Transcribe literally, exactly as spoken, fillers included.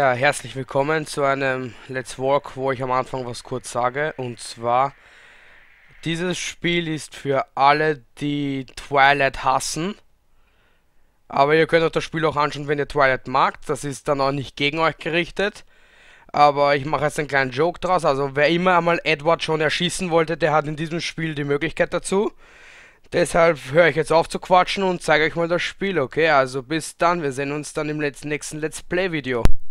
Ja, herzlich willkommen zu einem Let's Walk, wo ich am Anfang was kurz sage. Und zwar, dieses Spiel ist für alle, die Twilight hassen. Aber ihr könnt euch das Spiel auch anschauen, wenn ihr Twilight magt. Das ist dann auch nicht gegen euch gerichtet. Aber ich mache jetzt einen kleinen Joke draus. Also wer immer einmal Edward schon erschießen wollte, der hat in diesem Spiel die Möglichkeit dazu. Deshalb höre ich jetzt auf zu quatschen und zeige euch mal das Spiel, okay? Also bis dann, wir sehen uns dann im nächsten Let's Play Video.